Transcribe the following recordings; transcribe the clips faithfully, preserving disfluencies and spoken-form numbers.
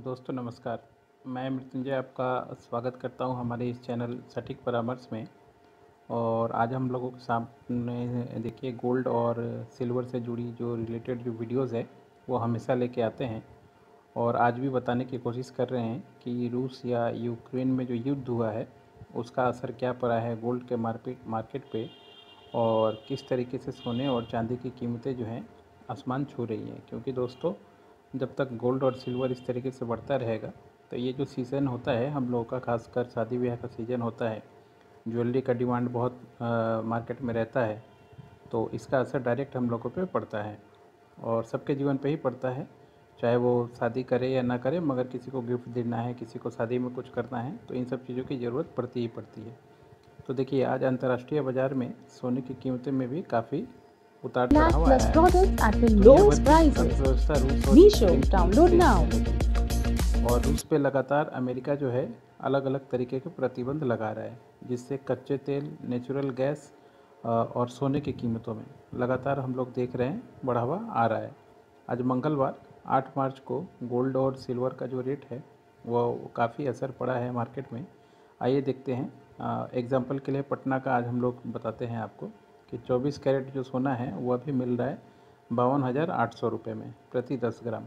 दोस्तों नमस्कार। मैं मृत्युंजय आपका स्वागत करता हूं हमारे इस चैनल सटीक परामर्श में। और आज हम लोगों के सामने देखिए गोल्ड और सिल्वर से जुड़ी जो रिलेटेड जो वीडियोस है वो हमेशा लेके आते हैं। और आज भी बताने की कोशिश कर रहे हैं कि रूस या यूक्रेन में जो युद्ध हुआ है उसका असर क्या पड़ा है गोल्ड के मार्केट मार्केट पे, और किस तरीके से सोने और चांदी की कीमतें जो हैं आसमान छू रही हैं। क्योंकि दोस्तों जब तक गोल्ड और सिल्वर इस तरीके से बढ़ता रहेगा तो ये जो सीज़न होता है हम लोगों का, खासकर शादी ब्याह का सीज़न होता है, ज्वेलरी का डिमांड बहुत आ, मार्केट में रहता है, तो इसका असर डायरेक्ट हम लोगों पे पड़ता है और सबके जीवन पे ही पड़ता है। चाहे वो शादी करे या ना करे, मगर किसी को गिफ्ट देना है, किसी को शादी में कुछ करना है, तो इन सब चीज़ों की ज़रूरत पड़ती ही पड़ती है। तो देखिए आज अंतर्राष्ट्रीय बाज़ार में सोने की कीमतें में भी काफ़ी उतार Black चढ़ाव Plus आया है। products at the दुनिया भर lowest की prices. अर्थव्यवस्था रूस और Misho, यूक्रेन की download तेजी now. में लगी, और रूस पे लगातार अमेरिका जो है अलग अलग तरीके के प्रतिबंध लगा रहा है, जिससे कच्चे तेल, नेचुरल गैस और सोने की कीमतों में लगातार हम लोग देख रहे हैं बढ़ावा आ रहा है। आज मंगलवार आठ मार्च को गोल्ड और सिल्वर का जो रेट है वो काफ़ी असर पड़ा है मार्केट में। आइए देखते हैं। एग्जांपल के लिए पटना का आज हम लोग बताते हैं आपको कि चौबीस कैरेट जो सोना है वो अभी मिल रहा है बावन हज़ार आठ सौ रुपये में प्रति दस ग्राम।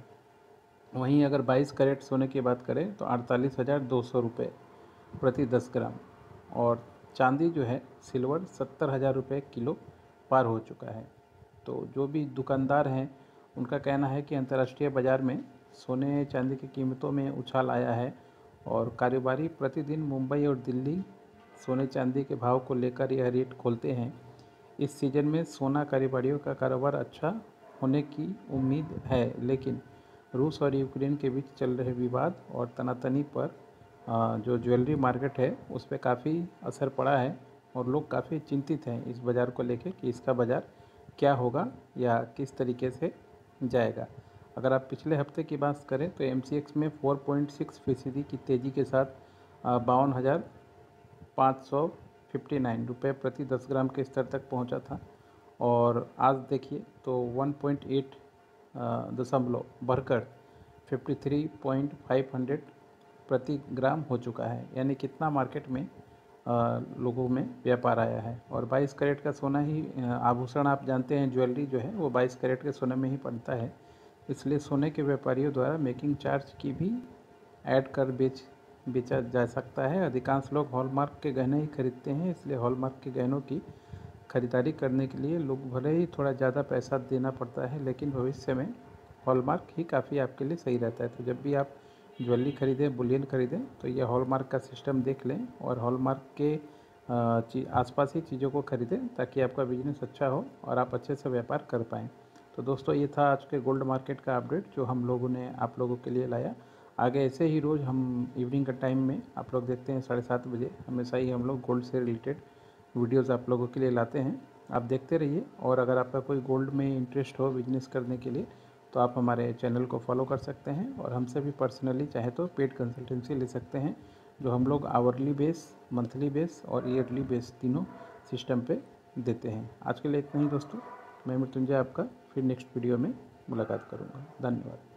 वहीं अगर बाईस कैरेट सोने की बात करें तो अड़तालीस हज़ार दो सौ रुपये प्रति दस ग्राम। और चांदी जो है सिल्वर सत्तर हज़ार रुपये किलो पार हो चुका है। तो जो भी दुकानदार हैं उनका कहना है कि अंतर्राष्ट्रीय बाज़ार में सोने चांदी की कीमतों में उछाल आया है, और कारोबारी प्रतिदिन मुंबई और दिल्ली सोने चांदी के भाव को लेकर यह रेट खोलते हैं। इस सीज़न में सोना कारोबारियों का कारोबार अच्छा होने की उम्मीद है, लेकिन रूस और यूक्रेन के बीच चल रहे विवाद और तनातनी पर जो ज्वेलरी मार्केट है उस पर काफ़ी असर पड़ा है, और लोग काफ़ी चिंतित हैं इस बाज़ार को लेकर कि इसका बाज़ार क्या होगा या किस तरीके से जाएगा। अगर आप पिछले हफ्ते की बात करें तो एम सी एक्स में चार पॉइंट छह फीसदी की तेज़ी के साथ बावन हज़ार पाँच सौ फिफ्टी नाइन रुपये प्रति दस ग्राम के स्तर तक पहुंचा था। और आज देखिए तो वन पॉइंट एट दशमलव बढ़कर fifty three point five hundred प्रति ग्राम हो चुका है। यानी कितना मार्केट में आ, लोगों में व्यापार आया है। और बाईस कैरेट का सोना ही आभूषण, आप जानते हैं ज्वेलरी जो है वो बाईस कैरेट के सोने में ही पड़ता है, इसलिए सोने के व्यापारियों द्वारा मेकिंग चार्ज की भी ऐड कर बेच बेचा जा सकता है। अधिकांश लोग हॉलमार्क के गहने ही खरीदते हैं, इसलिए हॉलमार्क के गहनों की खरीदारी करने के लिए लोग भले ही थोड़ा ज़्यादा पैसा देना पड़ता है, लेकिन भविष्य में हॉलमार्क ही काफ़ी आपके लिए सही रहता है। तो जब भी आप ज्वेलरी खरीदें, बुलियन खरीदें, तो यह हॉलमार्क का सिस्टम देख लें और हॉलमार्क के आसपास ही चीज़ों को खरीदें, ताकि आपका बिजनेस अच्छा हो और आप अच्छे से व्यापार कर पाएँ। तो दोस्तों ये था आज के गोल्ड मार्केट का अपडेट जो हम लोगों ने आप लोगों के लिए लाया। आगे ऐसे ही रोज़ हम इवनिंग का टाइम में आप लोग देखते हैं साढ़े सात बजे हमेशा ही हम लोग गोल्ड से रिलेटेड वीडियोज़ आप लोगों के लिए लाते हैं। आप देखते रहिए, और अगर आपका कोई गोल्ड में इंटरेस्ट हो बिजनेस करने के लिए तो आप हमारे चैनल को फॉलो कर सकते हैं, और हमसे भी पर्सनली चाहे तो पेड कंसल्टेंसी ले सकते हैं, जो हम लोग आवरली बेस, मंथली बेस और ईयरली बेस तीनों सिस्टम पे देते हैं। आज के लिए इतना ही दोस्तों। मैं मृत्युंजय आपका फिर नेक्स्ट वीडियो में मुलाकात करूँगा। धन्यवाद।